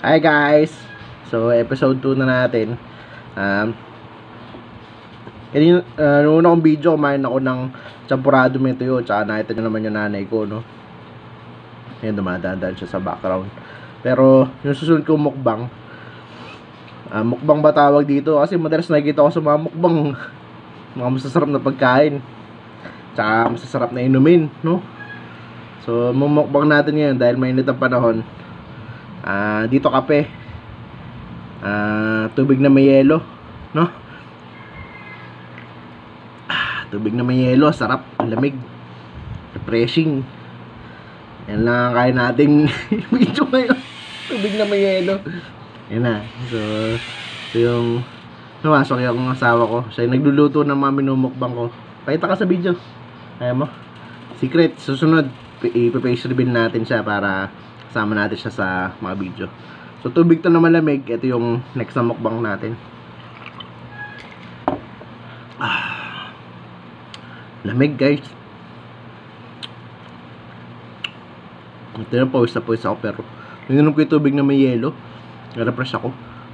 Hi guys! So episode 2 na natin. Noong unang video, kumain ako ng champurado may tuyo. Tsaka nakita nyo naman yung nanay ko, no? Ayan, dumadaan siya sa background. Pero yung susunod kong mukbang, mukbang ba tawag dito? Kasi madalas nakikita ko sa mga mukbang mga masasarap na pagkain, tsaka masasarap na inumin, no? So mumukbang natin ngayon dahil mainit ang panahon. Dito kape, tubig na may yelo, no? Tubig na may yelo, sarap, lamig, refreshing. Yan lang ang kain nating video ngayon. Tubig na may yelo. Yan na. So yung namasok yung asawa ko, siya yung nagluluto ng mga minumukbang ko. Pakita ka sa video. Ayan mo, secret. Susunod ipa-face reveal natin siya para kasama natin siya sa mga video. So tubig to na malamig. Ito yung next na mukbang natin. Lamig guys. Ito yung pawis ako, pero ininom ko yung tubig na may yelo. Na-refresh ako.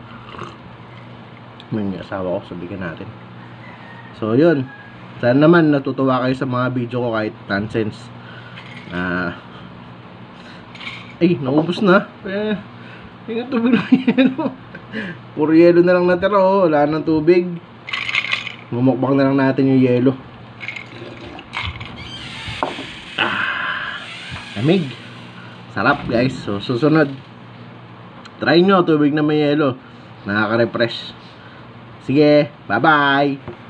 May asawa ko, sabihin natin. So yun, sana naman natutuwa kayo sa mga video ko kahit nonsense. Ay, naubos na. Yung tubig na yelo. Puro yelo na lang natira, oh. Wala nang tubig. Mumukbang na lang natin yung yelo. Lamig. Sarap guys. So susunod, try nyo tubig na may yelo. Nakaka-refresh. Sige, bye bye.